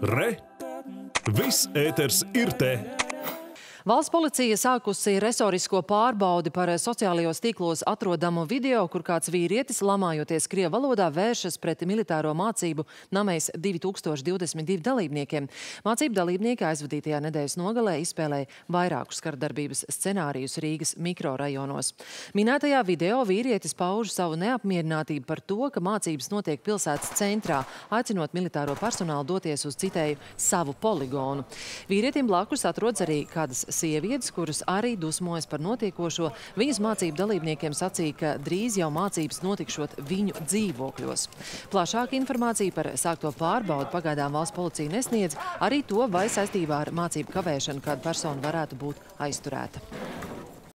Re! Viss ēters ir te! Valsts policija sākusi resorisko pārbaudi par sociālajos tīklos atrodamu video, kur kāds vīrietis, lamājoties krievu valodā, vēršas pret militāro mācību Namejs 2022 dalībniekiem. Mācību dalībnieki aizvadītajā nedēļas nogalē izspēlēja vairākus kardarbības scenārijus Rīgas mikrorajonos. Minētajā video vīrietis pauž savu neapmierinātību par to, ka mācības notiek pilsētas centrā, aicinot militāro personālu doties uz citēju savu poligonu. Vīrietim blakus atrodas arī kādas sievietes, kuras arī dusmojas par notiekošo. Viņas mācību dalībniekiem sacīja, ka drīz jau mācības notikšot viņu dzīvokļos. Plašāka informācija par sākto pārbaudu pagaidām valsts policija nesniedz, arī to, vai saistībā ar mācību kavēšanu kāda persona varētu būt aizturēta.